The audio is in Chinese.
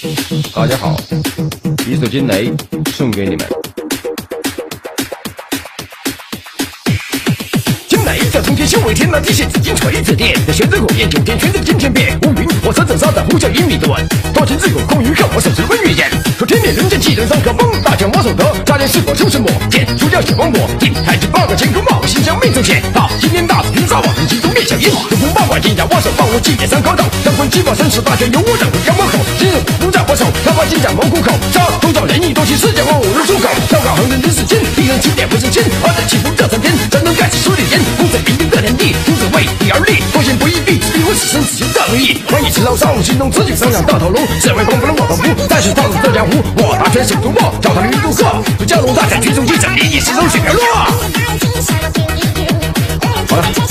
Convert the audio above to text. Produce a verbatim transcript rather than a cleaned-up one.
大家好，一束惊雷送给你们。惊雷在从天修为天籁地陷，紫金锤子电，在玄真火焰九天，玄真惊天变。乌云我车震沙的呼叫一米多稳，多情自古空余客，我手持温月眼。说天灭人间气人伤可崩，大将我手得，差点是否出神魔？剑出掉血王魔，定太极八个乾坤帽，心向命中险。好，今天大紫平沙网，集中灭小阴，东风八卦金甲我手放我气点三颗头，三魂七宝生死大权由我掌，妖魔口，今日不在我手，他把金甲蒙虎口，杀东照连翼多情世界万物如出口，高高横人人世间，一人起点不是千，二人起伏这三天，山东盖起数里天，风水平定这天地，君子为地而立，多行不义必自立，我此生只求正义，万一吃老少，心中此举商量到头颅，社会公不能我保护，但是套路这江湖，我打拳手突破，脚踏云渡鹤，蛟龙大战群雄一战，利益始终血飘落。好了。